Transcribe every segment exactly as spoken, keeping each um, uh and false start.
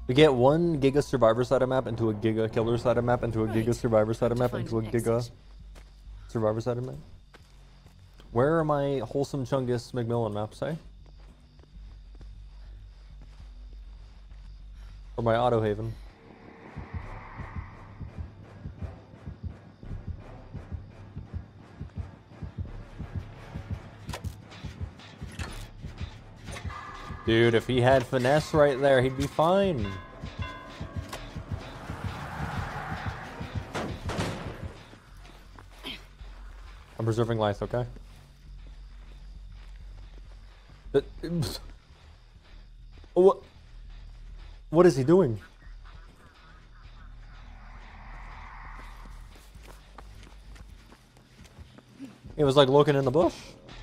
We get one Giga Survivor side of map into a Giga Killer side of map into a Right. Giga Survivor side of Have map to into a find an Giga exit. Survivor side of map. Where are my Wholesome Chungus McMillan maps, eh? Or my Auto Haven? Dude, if he had finesse right there, he'd be fine. I'm preserving life, okay? That- What? What is he doing? He was like looking in the bush.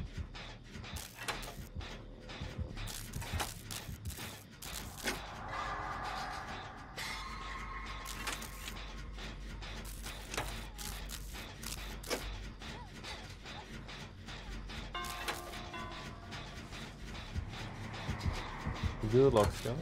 Good luck, Scott.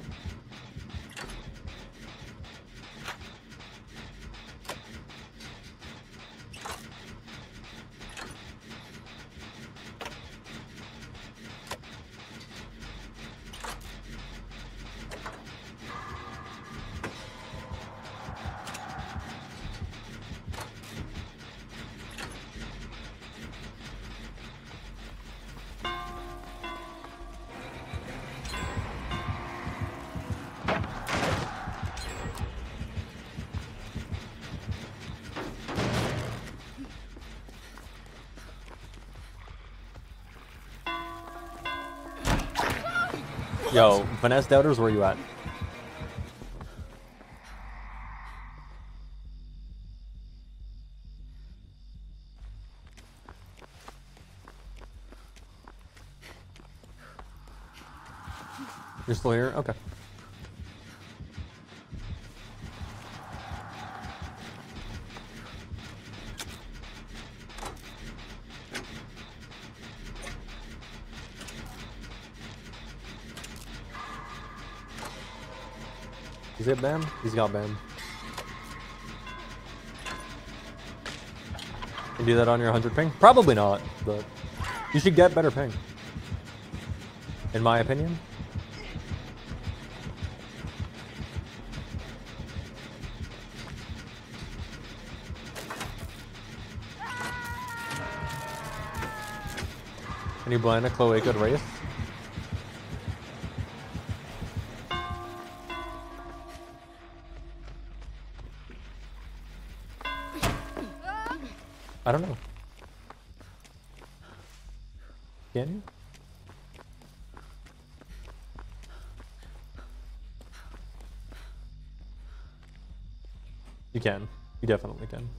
Yo, finesse doubters, where you at? You're still here? Okay. Is it BAM? He's got BAM. Can you do that on your one hundred ping? Probably not, but you should get better ping. In my opinion. Can you blind a Cloaca Wraith? I don't know. Can you? You can. You definitely can.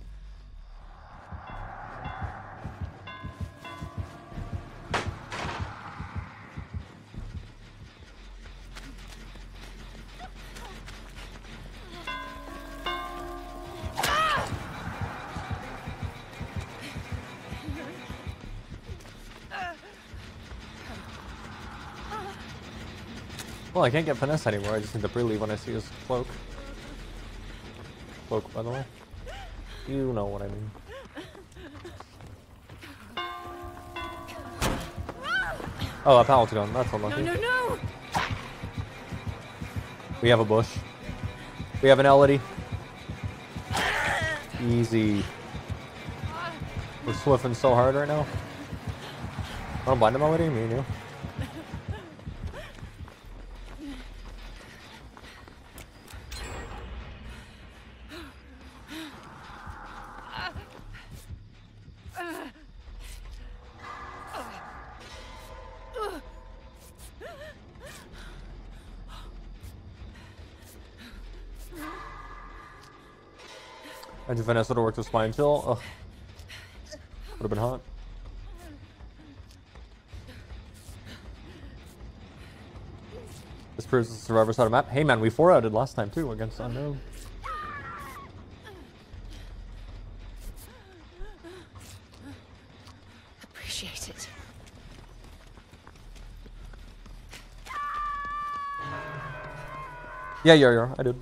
Well, I can't get finesse anymore. I just need to pre-leave when I see his cloak. Cloak, by the way. You know what I mean. Oh, a pallet's gone. That's unlucky. No, no, no! We have a bush. We have an Elodie. Easy. We're swiffing so hard right now. I don't blind him already, me and you. Imagine Vanessa would have worked with Spine Chill. Ugh. Would have been hot. This proves the Survivor side of map. Hey man, we four outed last time too against Unknown. Appreciate it. Yeah, yeah, yeah, I did.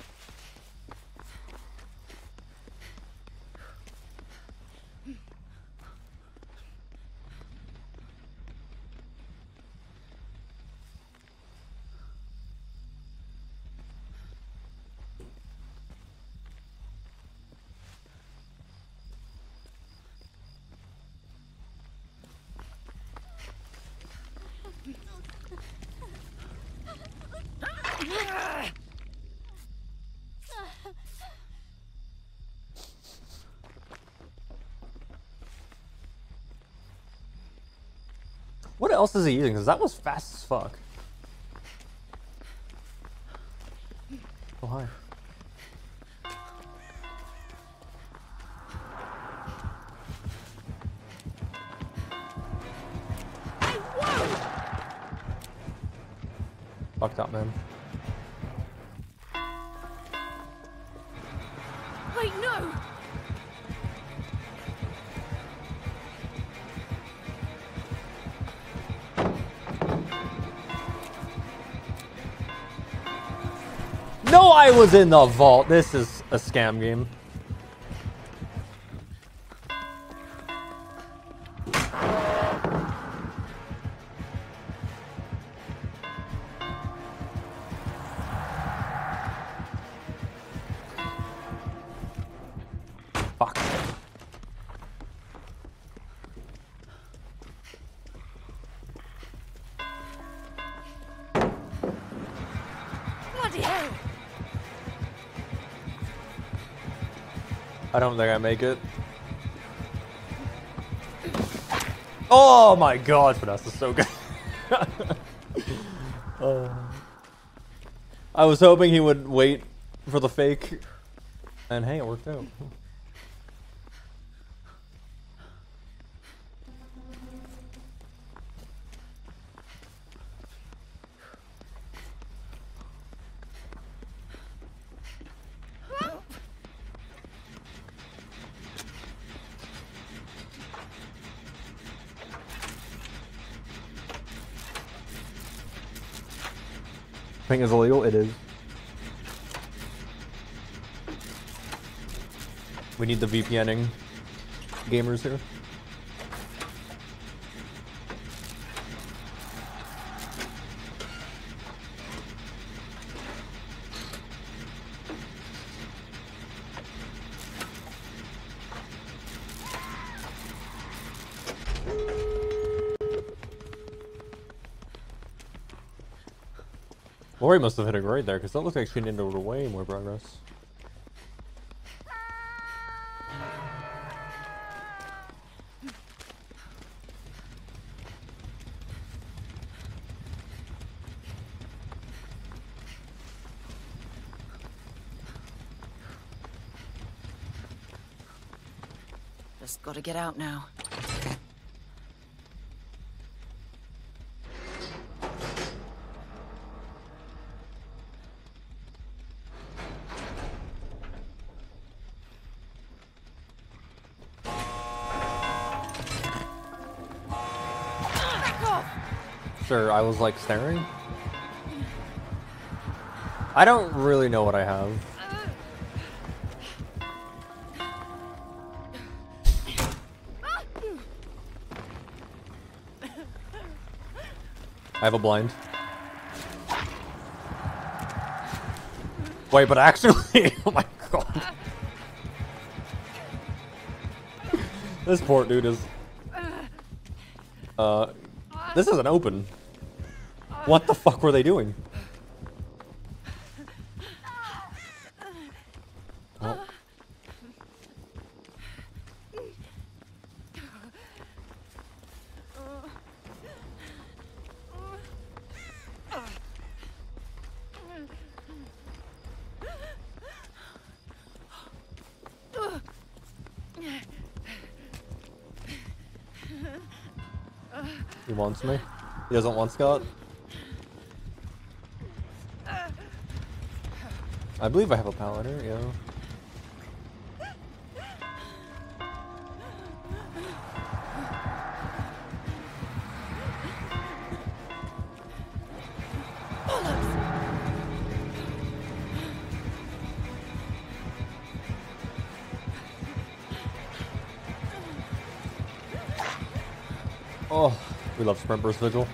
What else is he using? Because that was fast as fuck. Oh, hi. Fucked up, man. Wait, no! No, I was in the vault. This is a scam game. Fuck. Bloody hell! I don't think I make it. Oh my god, Vanessa is so good. uh, I was hoping he would wait for the fake, and hey, it worked out. Ping is illegal? It is. We need the VPNing gamers here. Lori must have hit it right there, because that looks like she needed way more progress. Just gotta get out now. Sure, I was like staring. I don't really know what I have. I have a blind. Wait, but actually, oh my god. This poor dude is... Uh, this isn't open. What the fuck were they doing? Oh. He wants me. He doesn't want Scott. I believe I have a paladin, yeah. Oh, we love Sprint Burst Vigil.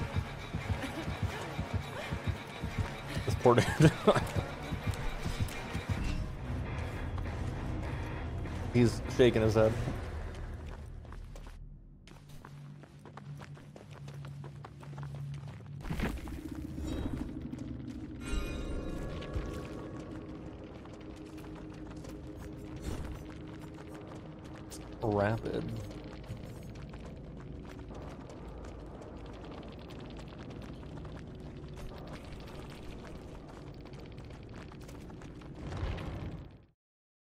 This poor dude. He's shaking his head. Rapid.